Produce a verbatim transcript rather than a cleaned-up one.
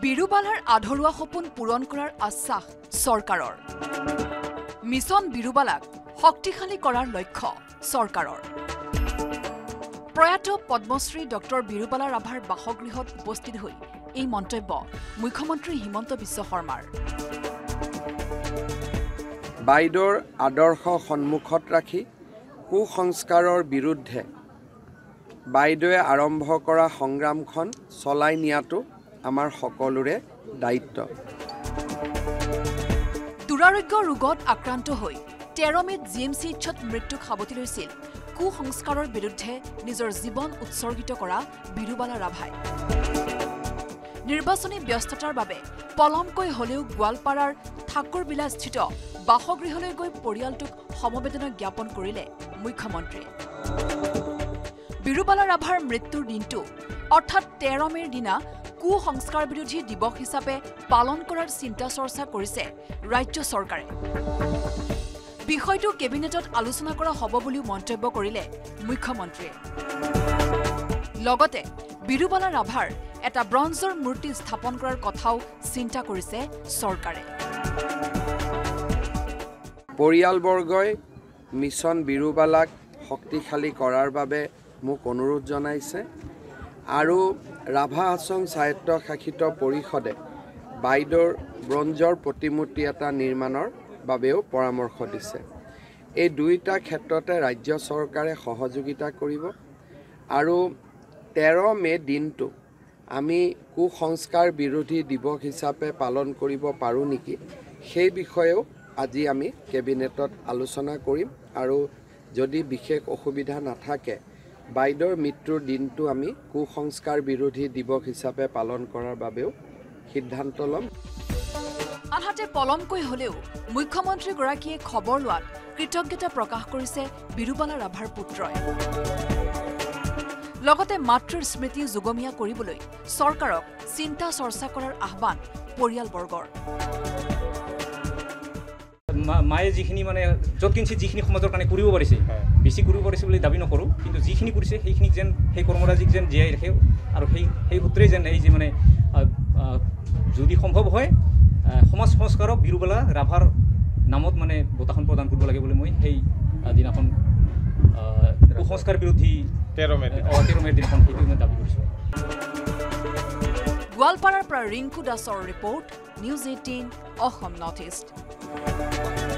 বিৰুবালাৰ আধৰুৱা সপোন পূৰণ কৰাৰ আশ্বাস চৰকাৰৰ। মিছন বিৰুবালাক শক্তিশালী কৰাৰ লক্ষ্য চৰকাৰৰ। প্ৰয়াত পদ্মশ্ৰী ডক্টৰ বিৰুবালা ৰাভাৰ বাসগৃহত উপস্থিত হৈ এই মন্তব্য মুখ্যমন্ত্ৰী হিমন্ত বিশ্ব শৰ্মাৰ। বাইদেউৰ আদৰ্শ সন্মুখত ৰাখি কুসংস্কাৰৰ বিৰুদ্ধে বাইদেৱে আৰম্ভ কৰা সংগ্ৰামখন চলাই নিয়াটো আমাৰ সকলোৰে দায়িত্ব। দুৰাৰোগ্য ৰোগত আক্ৰান্ত হৈ তেৰ মেত জি এম চি এইচত মৃত্যুক সাৱটি লৈছিল কুসংস্কাৰৰ বিৰুদ্ধে নিজৰ জীৱন উৎসৰ্গিত কৰা বিৰুবালা ৰাভাই। নিৰ্বাচনী ব্যস্ততাৰ বাবে পলমকৈ হলেও গোৱালপাৰাৰ ঠাকুৰবিলাস্থিত বাসগৃহলৈ গৈ পৰিয়ালটোক সমবেদনা জ্ঞাপন কৰিলে মুখ্যমন্ত্ৰীয়ে। বিৰুবালা ৰাভাৰ মৃত্যুৰ দিনটো অৰ্থাৎ তেৰ মেৰ দিনা কুসংস্কাৰ বিৰোধী দিৱস হিচাপে পালন কৰাৰ চিন্তা চৰ্চা কৰিছে ৰাজ্য চৰকাৰে। বিষয়টো কেবিনেটত আলোচনা কৰা হ'ব বুলিও মন্তব্য কৰিলে মুখ্যমন্ত্ৰীয়ে। লগতে বিৰুবালা ৰাভাৰ এটা ব্ৰঞ্জৰ মূৰ্তি স্থাপন কৰাৰ কথাও চিন্তা কৰিছে চৰকাৰে। পৰিয়ালবৰ্গই মিছন বিৰুবালাক শক্তিশালী কৰাৰ বাবে মোক অনুৰোধ জনাইছে আৰু ৰাভা আছং স্বায়ত্তশাসিত পৰিষদে বাইদেউৰ ব্ৰঞ্জৰ প্ৰতিমূৰ্তি এটা নিৰ্মাণৰ বাবেও পৰামৰ্শ দিছে। এই দুইটা ক্ষেত্ৰতে ৰাজ্য চৰকাৰে সহযোগিতা কৰিব আৰু তেৰ মে দিনটো আমি কুসংস্কাৰ বিৰোধী দিৱস হিচাপে পালন কৰিব পাৰোঁ নেকি, সেই বিষয়েও আজি আমি কেবিনেটত আলোচনা কৰিম আৰু যদি বিশেষ অসুবিধা নাথাকে বাইদেউৰ মৃত্যুৰ দিনটো আমি কুসংস্কাৰ বিৰোধী দিৱস হিচাপে পালন কৰাৰ বাবেও সিদ্ধান্ত ল'ম। আনহাতে পলমকৈ হলেও মুখ্যমন্ত্ৰীগৰাকীয়ে খবৰ লোৱাত কৃতজ্ঞতা প্ৰকাশ কৰিছে বিৰুবালা ৰাভাৰ পুত্ৰই। লগতে মাতৃৰ স্মৃতি যুগমীয়া কৰিবলৈ চৰকাৰক চিন্তা চৰ্চা কৰাৰ আহ্বান পৰিয়ালবৰ্গৰ। মায়ে যিখিনি মানে য'ত কিঞ্চিত যিখিনি সমাজৰ কাৰণে কৰিব পাৰিছে, বেছি কৰিব পাৰিছে বুলি দাবী নকৰোঁ, কিন্তু যিখিনি কৰিছে সেইখিনিক যেন সেই কৰ্মৰাজিক যেন জীয়াই ৰাখে আৰু সেই সেই সূত্ৰে যেন এই যে মানে যদি সম্ভৱ হয় সমাজ সংস্কাৰক বিৰুবালা ৰাভাৰ নামত মানে বঁটাখন প্ৰদান কৰিব লাগে বুলি মই সেই দিনাখন কুসংস্কাৰ বিৰোধী তেৰ মেৰ দিনাখন সেইটো মই দাবী কৰিছোঁ। গোৱালপাৰাৰ পৰা ৰিংকু দাসৰ report, news eighteen Assam north east.